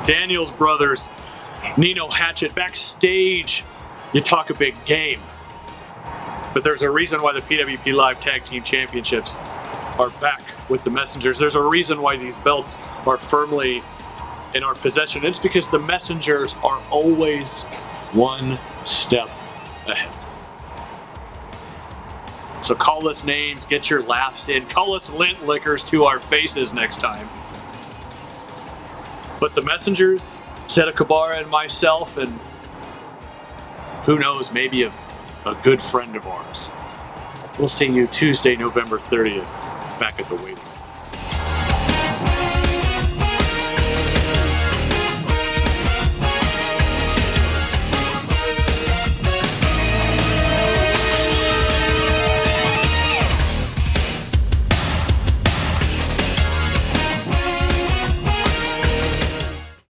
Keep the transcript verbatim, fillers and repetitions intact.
Daniels brothers, Nino, Hatchet, backstage, you talk a big game. But there's a reason why the P W P Live Tag Team Championships are back with the Messengers. There's a reason why these belts are firmly in our possession. It's because the Messengers are always one step ahead. So call us names, get your laughs in, call us lint lickers to our faces next time. But the Messengers, Seta Kabara and myself, and who knows, maybe a, a good friend of ours. We'll see you Tuesday, November thirtieth, back at the waiting room.